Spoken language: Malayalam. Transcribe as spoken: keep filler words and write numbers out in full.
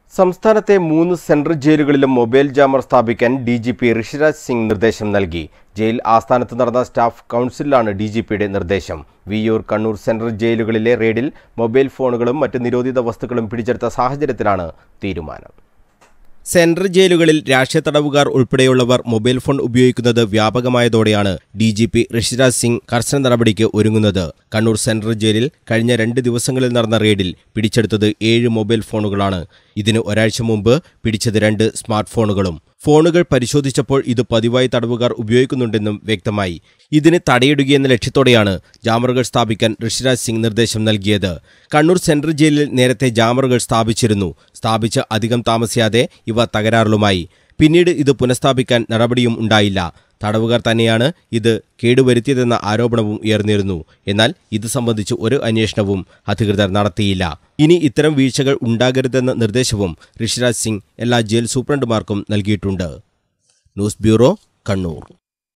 സംസ്ഥാനത്തെ മൂന്ന് സെൻട്രൽ ജയിലുകളിലും മൊബൈൽ ജാമർ സ്ഥാപിക്കാൻ D G P Rishiraj Singh നിർദ്ദേശം നൽകി. ജയിൽ ആസ്ഥാനത്ത് നടന്ന സ്റ്റാഫ് കൗൺസിലാണ് ഡി ജി പിയുടെ നിർദ്ദേശം. വിയ്യൂർ, കണ്ണൂർ സെൻട്രൽ ജയിലുകളിലെ റെയ്ഡിൽ മൊബൈൽ ഫോണുകളും മറ്റ് നിരോധിത വസ്തുക്കളും പിടിച്ചെടുത്ത സാഹചര്യത്തിലാണ് തീരുമാനം. സെൻട്രൽ ജയിലുകളിൽ രാഷ്ട്രീയ തടവുകാർ ഉൾപ്പെടെയുള്ളവർ മൊബൈൽ ഫോൺ ഉപയോഗിക്കുന്നത് വ്യാപകമായതോടെയാണ് D G P Rishiraj Singh കർശന നടപടിക്ക് ഒരുങ്ങുന്നത്. കണ്ണൂർ സെൻട്രൽ ജയിലിൽ കഴിഞ്ഞ രണ്ട് ദിവസങ്ങളിൽ നടന്ന റെയ്ഡിൽ പിടിച്ചെടുത്തത് ഏഴ് മൊബൈൽ ഫോണുകളാണ്. ഇതിന് ഒരാഴ്ച മുമ്പ് പിടിച്ചത് രണ്ട് സ്മാർട്ട് ഫോണുകളും. ഫോണുകൾ പരിശോധിച്ചപ്പോൾ ഇത് പതിവായി തടവുകാർ ഉപയോഗിക്കുന്നുണ്ടെന്നും വ്യക്തമായി. ഇതിന് തടയിടുകയെന്ന ലക്ഷ്യത്തോടെയാണ് ജാമറുകൾ സ്ഥാപിക്കാൻ ഋഷിരാജ് സിംഗ് നിർദ്ദേശം നൽകിയത്. കണ്ണൂർ സെൻട്രൽ ജയിലിൽ നേരത്തെ ജാമറുകൾ സ്ഥാപിച്ചിരുന്നു. സ്ഥാപിച്ച് അധികം താമസിയാതെ ഇവ തകരാറിലുമായി. പിന്നീട് ഇത് പുനഃസ്ഥാപിക്കാൻ നടപടിയും ഉണ്ടായില്ല. തടവുകാർ തന്നെയാണ് ഇത് കേടുവരുത്തിയതെന്ന ആരോപണവും ഉയർന്നിരുന്നു. എന്നാൽ ഇത് സംബന്ധിച്ച് ഒരു അന്വേഷണവും അധികൃതർ നടത്തിയില്ല. ഇനി ഇത്തരം വീഴ്ചകൾ ഉണ്ടാകരുതെന്ന നിർദ്ദേശവും ഋഷിരാജ് സിംഗ് എല്ലാ ജയിൽ സൂപ്രണ്ടുമാർക്കും നൽകിയിട്ടുണ്ട്. News bureau, Kannur.